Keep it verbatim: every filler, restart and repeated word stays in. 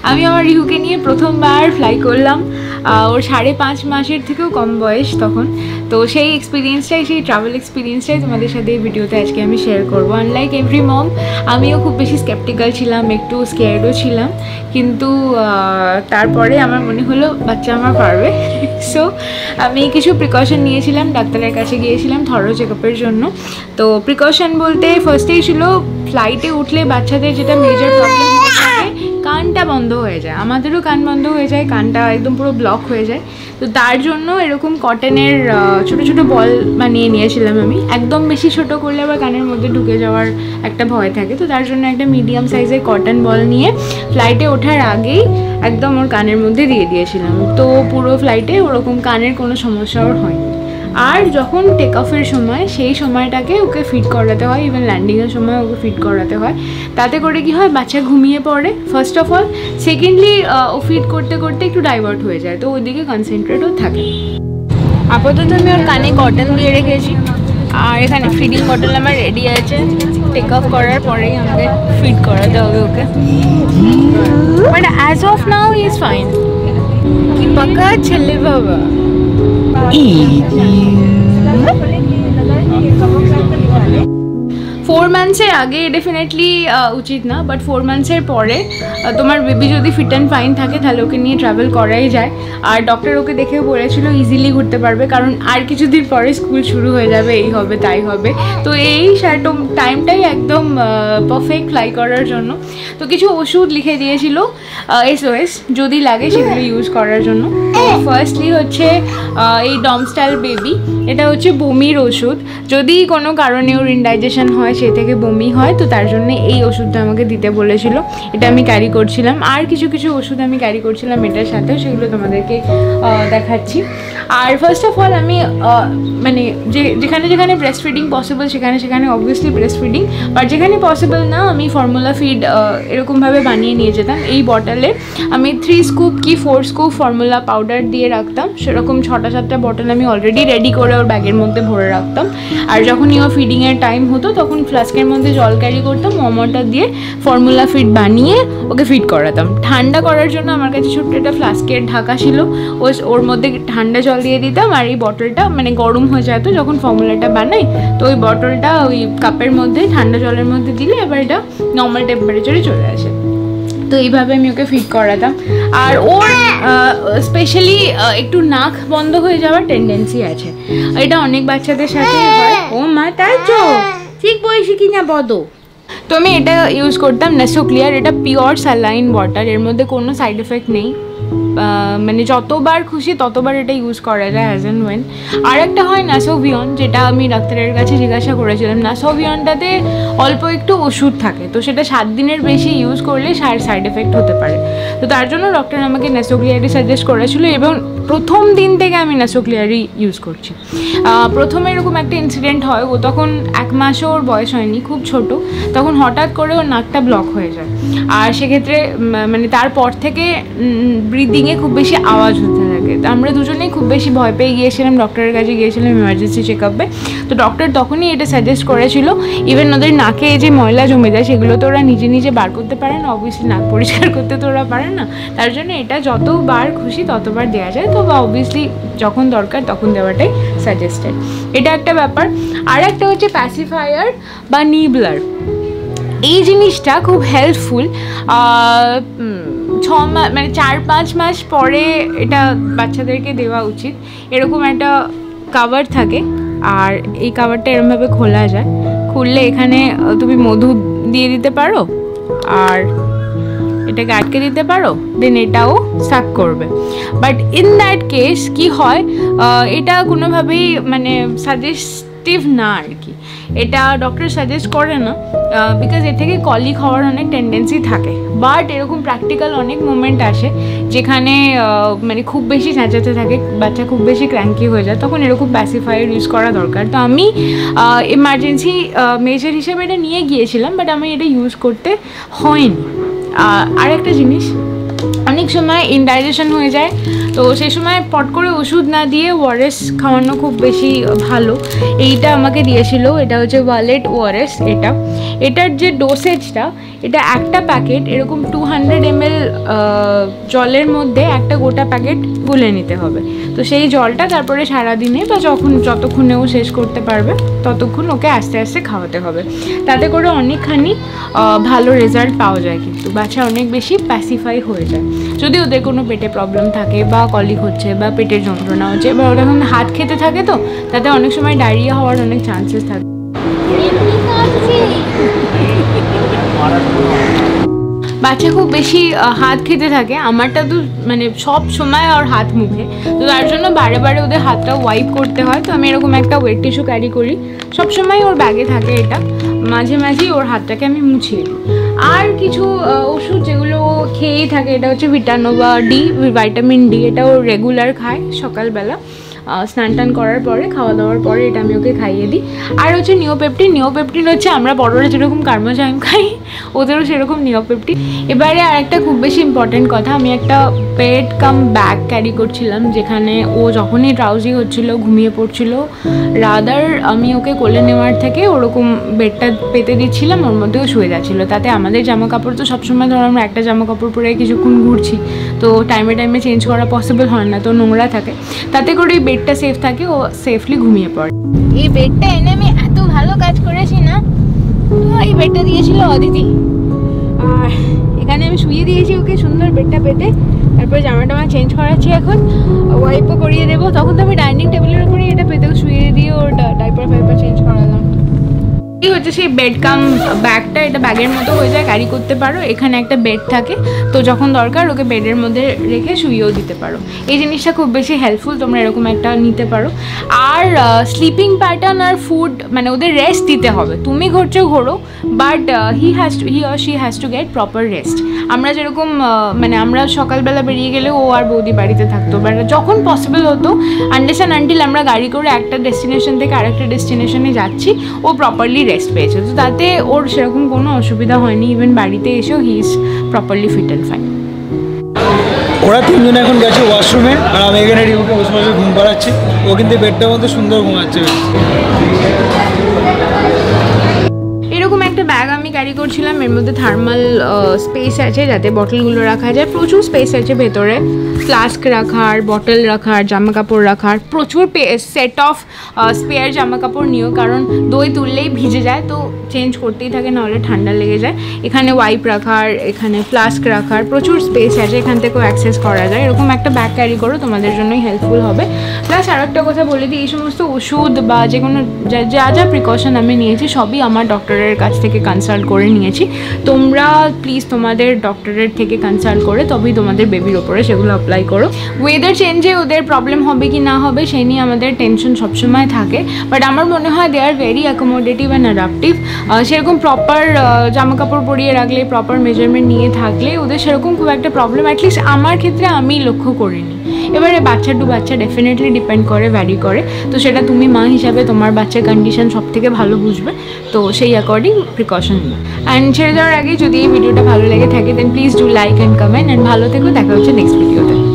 আমি আমার রিহুকে নিয়ে প্রথমবার ফ্লাই করলাম। ওর সাড়ে পাঁচ মাসের থেকেও কম বয়স তখন। তো সেই এক্সপিরিয়েন্সটাই, সেই ট্রাভেল এক্সপিরিয়েন্সটাই তোমাদের সাথে এই ভিডিওতে আজকে আমি শেয়ার করবো। আনলাইক এভরি মম, আমিও খুব বেশি স্কেপটিক্যাল ছিলাম, একটু স্কেয়ার্ডও ছিলাম, কিন্তু তারপরে আমার মনে হলো বাচ্চা আমার পারবে। সো আমি কিছু প্রিকশন নিয়েছিলাম, ডাক্তারের কাছে গিয়েছিলাম থরো চেকআপের জন্য। তো প্রিকশন বলতে ফার্স্টেই ছিল ফ্লাইটে উঠলে বাচ্চাদের যেটা মেজর প্রবলেম হয়ে থাকে, কানটা বন্ধ হয়ে যায়। আমাদেরও কান বন্ধ হয়ে যায়, কানটা একদম পুরো ব্লক হয়ে যায়। তো তার জন্য এরকম কটনের ছোটো ছোটো বল বানিয়ে নিয়েছিলাম আমি। একদম বেশি ছোটো করলে আবার কানের মধ্যে ঢুকে যাওয়ার একটা ভয় থাকে, তো তার জন্য একটা মিডিয়াম সাইজের কটন বল নিয়ে ফ্লাইটে ওঠার আগেই একদম ওর কানের মধ্যে দিয়ে দিয়েছিলাম। তো পুরো ফ্লাইটে ওরকম কানের কোনো সমস্যা ওর হয়নি। আর যখন টেক অফের সময়, সেই সময়টাকে ওকে ফিট করাতে হয়, ইভেন ল্যান্ডিংয়ের সময় ওকে ফিট করাতে হয়। তাতে করে কি হয়, বাচ্চা ঘুমিয়ে পড়ে ফার্স্ট অফ অল, সেকেন্ডলি ও ফিট করতে করতে একটু ডাইভার্ট হয়ে যায়, তো ওইদিকে কনসেন্ট্রেটও থাকে। আপাতত আমি ওর কানে কটন দিয়ে রেখেছি, আর এখানে ফিডিং বটল আমার রেডি আছে। টেক অফ করার পরেই আমাকে ফিট করাতে হবে okay, but as of now he is fine. কি পাকা ছেলে বাবা। ফোর মান্থসের আগে ডেফিনেটলি উচিত না, বাট ফোর মান্থসের পরে তোমার বেবি যদি ফিট অ্যান্ড ফাইন থাকে তাহলে ওকে নিয়ে ট্রাভেল করাই যায়। আর ডক্টর ওকে দেখে বলেছিল ইজিলি ঘুরতে পারবে, কারণ আর কিছুদিন পরে স্কুল শুরু হয়ে যাবে, এই হবে তাই হবে। তো এই টাইমটাই একদম পারফেক্ট ফ্লাই করার জন্য। তো কিছু ওষুধ লিখে দিয়েছিল এসওএস, যদি লাগে সেগুলো ইউজ করার জন্য। ফার্স্টলি হচ্ছে এই ডমস্টাইল বেবি, এটা হচ্ছে বমির ওষুধ। যদি কোনো কারণে ওর ইনডাইজেশন হয়, সে থেকে বমি হয়, তো তার জন্য এই ওষুধটা আমাকে দিতে বলেছিল, এটা আমি ক্যারি করছিলাম। আর কিছু কিছু ওষুধ আমি ক্যারি করছিলাম এটার সাথেও, সেগুলো তোমাদেরকে দেখাচ্ছি। আর ফার্স্ট অফ অল আমি মানে যে যেখানে যেখানে ব্রেস্ট ফিডিং পসিবল সেখানে সেখানে অবভিয়াসলি ব্রেস্ট ফিডিং, বাট যেখানে পসিবল না আমি ফর্মুলা ফিড এরকমভাবে বানিয়ে নিয়ে যেতাম। এই বটলে আমি থ্রি স্কুপ কি ফোর স্কুপ ফর্মুলা পাউডার দিয়ে রাখতাম, সেরকম ছটা সাতটা বটল আমি অলরেডি রেডি করে ওর ব্যাগের মধ্যে ভরে রাখতাম। আর যখনই ও ফিডিংয়ের টাইম হতো তখন ফ্লাস্কের মধ্যে জল ক্যারি করতাম, ওয়ার্মারটা দিয়ে ফর্মুলা ফিড বানিয়ে ওকে ফিড করাতাম। ঠান্ডা করার জন্য আমার কাছে ছোট্ট একটা ফ্লাস্কের ঢাকা ছিল, ও ওর মধ্যে ঠান্ডা জল দিয়ে দিতাম, আর এই বটলটা মানে গরম হয়ে যেত যখন ফর্মুলাটা বানাই, তো ওই বটলটা ওই কাপের মধ্যে ঠান্ডা জলের মধ্যে দিলে এবার এটা নর্মাল টেম্পারেচারে চলে আসে। তো এইভাবে আমি ওকে ফিট করাতাম। আর ওর স্পেশালি একটু নাক বন্ধ হয়ে যাওয়ার টেন্ডেন্সি আছে, এটা অনেক বাচ্চাদের সাথে হয়। ও মা, তাই তো ঠিক বয়সী কিনা বদ। তো আমি এটা ইউজ করতাম নেসো ক্লিয়ার, এটা পিওর স্যালাইন ওয়াটার, এর মধ্যে কোনো সাইড এফেক্ট নেই, মানে যতবার খুশি ততবার এটা ইউজ করা যায় অ্যাজ অ্যান্ড ওয়েন। আর একটা হয় নাসোভিয়ন, যেটা আমি ডাক্তারের কাছে জিজ্ঞাসা করেছিলাম। নাসোভিয়নটাতে অল্প একটু ওষুধ থাকে, তো সেটা সাত দিনের বেশি ইউজ করলে সাইড এফেক্ট হতে পারে। তো তার জন্য ডক্টর আমাকে নেসো ক্লিয়ারই সাজেস্ট করেছিল, এবং প্রথম দিন থেকে আমি নেসো ক্লিয়ারই ইউজ করছি। প্রথমে এরকম একটা ইনসিডেন্ট হয়, ও তখন এক মাসও ওর বয়স হয়নি, খুব ছোট, তখন হঠাৎ করে ওর নাকটা ব্লক হয়ে যায়। আর সেক্ষেত্রে মানে তারপর থেকে ব্রিদিংয়ে খুব বেশি আওয়াজ হতে থাকে। তো আমরা দুজনেই খুব বেশি ভয় পেয়ে গিয়েছিলাম, ডক্টরের কাছে গিয়েছিলাম এমার্জেন্সি চেকআপে। তো ডক্টর তখনই এটা সাজেস্ট করেছিল, ইভেন ওদের নাকে যে ময়লা জমে যায় সেগুলো তো ওরা নিজে নিজে বার করতে পারে না, অবভিয়াসলি নাক পরিষ্কার করতে তো ওরা পারে না, তার জন্য এটা যতবার খুশি ততবার দেওয়া যায়। তো অবভিয়াসলি যখন দরকার তখন দেওয়াটাই সাজেস্টেড, এটা একটা ব্যাপার। আর একটা হচ্ছে প্যাসিফায়ার বা নিবলার, এই জিনিসটা খুব হেল্পফুল। ছ মাস মানে চার পাঁচ মাস পরে এটা বাচ্চাদেরকে দেওয়া উচিত। এরকম একটা কাভার থাকে, আর এই কাভারটা এরকমভাবে খোলা যায়, খুললে এখানে তুমি মধু দিয়ে দিতে পারো, আর এটাকে আটকে দিতে পারো, দেন এটাও সাক করবে। বাট ইন দ্যাট কেস কি হয়, এটা কোনোভাবেই মানে সাজেস্টিভ না আর কি, এটা ডক্টর সাজেস্ট করে না, বিকজ এর থেকে কলিক হওয়ার অনেক টেন্ডেন্সি থাকে। বাট এরকম প্র্যাকটিক্যাল অনেক মোমেন্ট আসে যেখানে মানে খুব বেশি চেঁচাতে থাকে, বাচ্চা খুব বেশি ক্র্যাঙ্কি হয়ে যায়, তখন এরকম প্যাসিফায়ার ইউজ করা দরকার। তো আমি এমার্জেন্সি মেজার হিসেবে এটা নিয়ে গিয়েছিলাম, বাট আমি এটা ইউজ করতে হয়নি। আর একটা জিনিস, অনেক অনেক সময় ইনডাইজেশন হয়ে যায়, তো সেই সময় পট করে ওষুধ না দিয়ে ওআরএস খাওয়ানো খুব বেশি ভালো। এইটা আমাকে দিয়েছিল, এটা হচ্ছে ওয়ালেট ওআরএস। এটা এটার যে ডোসেজটা, এটা একটা প্যাকেট এরকম টু হান্ড্রেড এম এল জলের মধ্যে একটা গোটা প্যাকেট গুলে নিতে হবে। তো সেই জলটা তারপরে সারাদিনে বা যখন যতক্ষণে ও শেষ করতে পারবে ততক্ষণ ওকে আস্তে আস্তে খাওয়াতে হবে। তাতে করে অনেকখানি ভালো রেজাল্ট পাওয়া যায়, কিন্তু বাচ্চা অনেক বেশি প্যাসিফাই হয়ে যায়। যদি ওদের কোনো পেটে প্রবলেম থাকে বা কলিক হচ্ছে বা পেটের যন্ত্রণা হচ্ছে বা ওরা এখন হাত খেতে থাকে, তো তাতে অনেক সময় ডায়রিয়া হওয়ার অনেক চান্সেস থাকে। বাচ্চা খুব বেশি হাত খেতে থাকে, আমারটা তো মানে সব সময় ওর হাত মুখে, তো তার জন্য বারে বারে ওদের হাতটা ওয়াইপ করতে হয়। তো আমি এরকম একটা ওয়েট টিস্যু ক্যারি করি, সবসময় ওর ব্যাগে থাকে এটা, মাঝে মাঝেই ওর হাতটাকে আমি মুছিয়ে দিই। আর কিছু ওষুধ যেগুলো ও খেয়েই থাকে, এটা হচ্ছে ভিটানোভা ডি, ভিটামিন ডি, এটা ও রেগুলার খায় সকালবেলা স্নান টান করার পরে, খাওয়া দাওয়ার পরে এটা আমি ওকে খাইয়ে দিই। আর হচ্ছে নিওপেপটিন। নিওপেপটিন হচ্ছে আমরা বড়রা যেরকম কার্মোজাইম খাই, ওদেরও সেরকম নিওপেপটিন। এবারে আর একটা খুব বেশি ইম্পর্টেন্ট কথা, আমি একটা পেড কাম ব্যাগ ক্যারি করছিলাম, যেখানে ও যখনই ড্রাউজি হচ্ছিল, ঘুমিয়ে পড়ছিল, রাদার আমি ওকে কোলে নেওয়ার থেকে ওরকম বেডটা পেতে দিচ্ছিলাম, ওর মধ্যেও শুয়ে যাচ্ছিলো। তাতে আমাদের জামা কাপড় তো সবসময় ধরো আমরা একটা জামা কাপড় পরে কিছুক্ষণ ঘুরছি, তো টাইমে টাইমে চেঞ্জ করা পসিবল হয় না, তো নোংরা থাকে। তাতে করে বেডটা সেফ থাকে, ও সেফলি ঘুমিয়ে পড়ে। এই বেডটা এনে আমি এত ভালো কাজ করেছি না, এই বেডটা দিয়েছিল অদিতি, আর এখানে আমি শুয়ে দিয়েছি ওকে সুন্দর বেডটা পেতে। তারপরে জামা টামা চেঞ্জ করাচ্ছি, এখন ওয়াইপও করিয়ে দেবো। তখন তো আমি ডাইনিং টেবিলের উপরেই এটা পেতেও শুয়ে দিয়ে ওর ডাইপার ফাইপার চেঞ্জ করালাম। এই হচ্ছে সেই বেড কাম ব্যাগটা, এটা ব্যাগের মতো হয়ে যায়, ক্যারি করতে পারো। এখানে একটা বেড থাকে, তো যখন দরকার ওকে বেডের মধ্যে রেখে শুয়েও দিতে পারো। এই জিনিসটা খুব বেশি হেল্পফুল, তোমরা এরকম একটা নিতে পারো। আর স্লিপিং প্যাটার্ন আর ফুড, মানে ওদের রেস্ট দিতে হবে। তুমি ঘুরছো ঘোরো, but he has to he or she has to get proper rest. আমরা যেরকম মানে আমরা সকালবেলা বেরিয়ে গেলে ও আর বৌদি বাড়িতে থাকতো, বাট যখন পসিবল হতো আনলেস অ্যান্ড আনটিল আমরা গাড়ি করে একটা ডেস্টিনেশন থেকে আরেকটা ডেস্টিনেশনে যাচ্ছি, ও প্রপারলি রেস্ট পেয়েছে। তো তাতে ওর সেরকম কোনো অসুবিধা হয়নি, ইভেন বাড়িতে এসেও he is properly fit and fine. ওরা তিনজন এখন গেছে ওয়াশরুমে, আর আমি এখানে রিউকে বসে বসে ঘুম পাড়াচ্ছি। ও কিন্তু বেডটার মধ্যে সুন্দর ঘুমাচ্ছে। এরকম একটা ব্যাগ আমি ক্যারি করছিলাম, এর মধ্যে থার্মাল স্পেস আছে যাতে বটলগুলো রাখা যায়, প্রচুর স্পেস আছে ভেতরে, ফ্লাস্ক রাখার, বটল রাখার, জামা কাপড় রাখার, প্রচুর সেট অফ স্পেয়ার জামা কাপড় নিও, কারণ দই তুললেই ভিজে যায়, তো চেঞ্জ করতেই থাকে, নাহলে ঠান্ডা লেগে যায়। এখানে ওয়াইপ রাখার, এখানে ফ্লাস্ক রাখার, প্রচুর স্পেস আছে, এখান থেকেও অ্যাক্সেস করা যায়। এরকম একটা ব্যাগ ক্যারি করো, তোমাদের জন্যই হেল্পফুল হবে। প্লাস আর একটা কথা বলে দিই, এই সমস্ত ওষুধ বা যে কোনো যা যা প্রিকশন আমি নিয়েছি সবই আমার ডক্টরের কাছ থেকে কনসাল্ট করে নিয়েছি। তোমরা প্লিজ তোমাদের ডক্টরের থেকে কনসাল্ট করে তবেই তোমাদের বেবির ওপরে সেগুলো অ্যাপ্লাই করো। ওয়েদার চেঞ্জে ওদের প্রবলেম হবে কি না হবে সেই নিয়ে আমাদের টেনশন সবসময় থাকে, বাট আমার মনে হয় they are very accommodative and adaptive. সেরকম প্রপার জামা কাপড় পরিয়ে রাখলে, প্রপার মেজারমেন্ট নিয়ে থাকলে ওদের সেরকম খুব একটা প্রবলেম অ্যাটলিস্ট আমার ক্ষেত্রে আমি লক্ষ্য করিনি। এবারে বাচ্চা টু বাচ্চা ডেফিনেটলি ডিপেন্ড করে, ভ্যারি করে, তো সেটা তুমি মা হিসাবে তোমার বাচ্চার কন্ডিশন সব থেকে ভালো বুঝবে, তো সেই অ্যাকর্ডিং প্রিকশন নিও। অ্যান্ড ছেড়ে দেওয়ার আগে যদি এই ভিডিওটা ভালো লেগে থাকে then please do like and comment, and ভালো থেকো, দেখা হচ্ছে নেক্সট ভিডিওতে।